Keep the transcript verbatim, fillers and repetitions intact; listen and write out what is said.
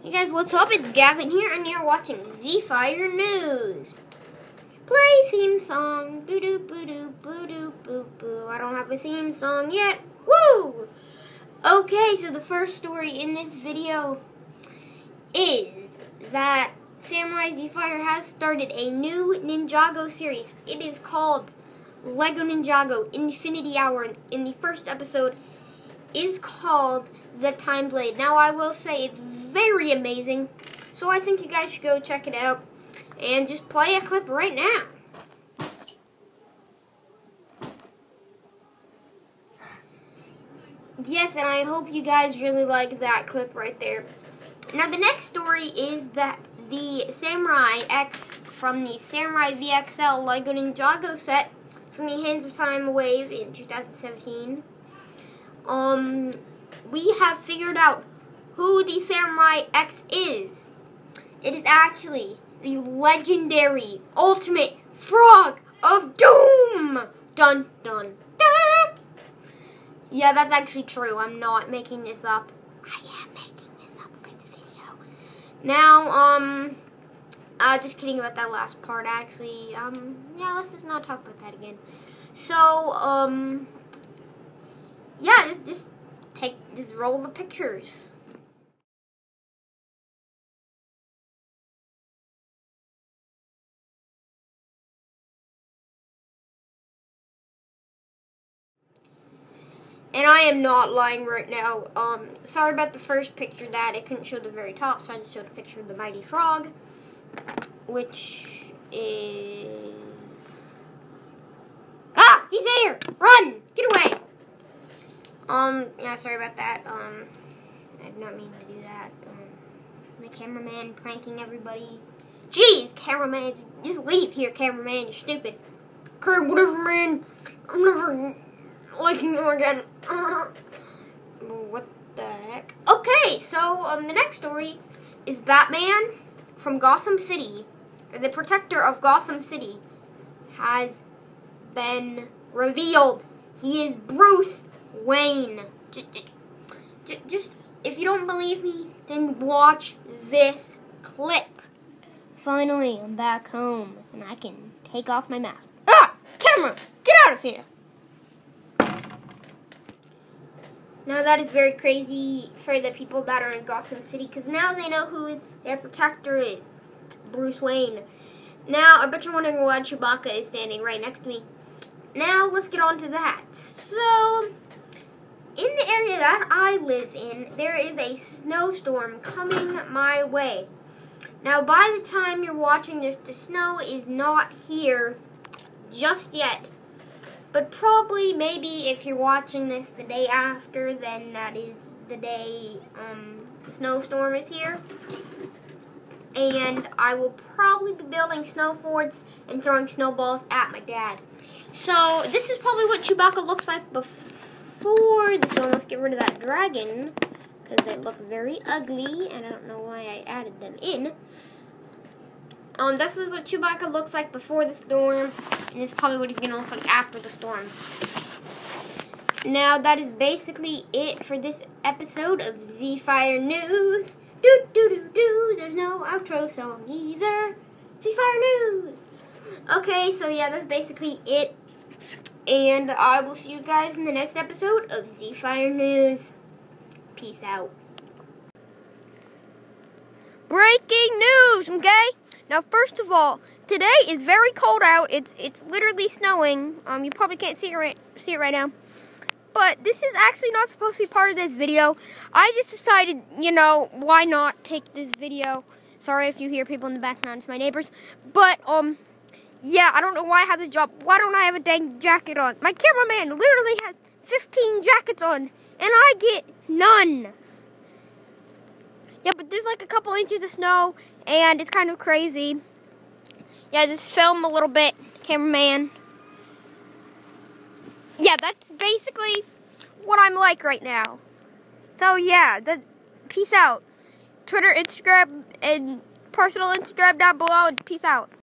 Hey guys, what's up? It's Gavin here, and you're watching Z-Fire News. Play theme song. Boo doo boo doo boo doo boo boo. I don't have a theme song yet. Woo! Okay, so the first story in this video is that Samurai Z-Fire has started a new Ninjago series. It is called Lego Ninjago Infinity Hour. In the first episode is called The Time Blade. Now, I will say it's very amazing, so I think you guys should go check it out and just play a clip right now. Yes, and I hope you guys really like that clip right there. Now, the next story is that the Samurai X from the Samurai V X L Lego Ninjago set from the Hands of Time Wave in two thousand seventeen. Um, we have figured out who the Samurai X is. It is actually the legendary Ultimate Frog of Doom! Dun, dun, dun! Yeah, that's actually true. I'm not making this up. I am making this up for the video. Now, um, uh, just kidding about that last part, actually. Um, yeah, let's just not talk about that again. So, um... yeah, just just take just roll the pictures. And I am not lying right now. Um, sorry about the first picture, Dad. It couldn't show the very top, so I just showed a picture of the mighty frog, which is ah, he's here! Run! Get away! Um, yeah, sorry about that. Um, I did not mean to do that. Um, the cameraman pranking everybody. Jeez, cameraman, just leave here, cameraman. You're stupid. Okay, whatever, man. I'm never liking you again. What the heck? Okay, so um, the next story is Batman from Gotham City, or the protector of Gotham City, has been revealed. He is Bruce Wayne. Just, just, just, if you don't believe me, then watch this clip. Finally, I'm back home, and I can take off my mask. Ah! Camera! Get out of here! Now, that is very crazy for the people that are in Gotham City, because now they know who their protector is. Bruce Wayne. Now, I bet you're wondering why Chewbacca is standing right next to me. Now, let's get on to that. So, in the area that I live in, there is a snowstorm coming my way. Now, by the time you're watching this, the snow is not here just yet. But probably, maybe, if you're watching this the day after, then that is the day um, the snowstorm is here. And I will probably be building snow forts and throwing snowballs at my dad. So, this is probably what Chewbacca looks like before this one. Let's get rid of that dragon, because they look very ugly, and I don't know why I added them in. Um, this is what Chewbacca looks like before the storm, and this is probably what he's going to look like after the storm. Now, that is basically it for this episode of Z-Fire News. Do do do do. There's no outro song either. Z-Fire News. Okay, so yeah, that's basically it. And I will see you guys in the next episode of Z-Fire News. Peace out. Breaking news, okay? Now, first of all, today is very cold out. It's it's literally snowing. Um, you probably can't see it right, see it right now. But this is actually not supposed to be part of this video. I just decided, you know, why not take this video. Sorry if you hear people in the background. It's my neighbors. But, um, yeah, I don't know why I have the job. Why don't I have a dang jacket on? My cameraman literally has fifteen jackets on, and I get none. Yeah, but there's like a couple inches of snow, and it's kind of crazy. Yeah, just film a little bit, cameraman. Yeah, that's basically what I'm like right now. So, yeah, the, peace out. Twitter, Instagram, and personal Instagram down below, and peace out.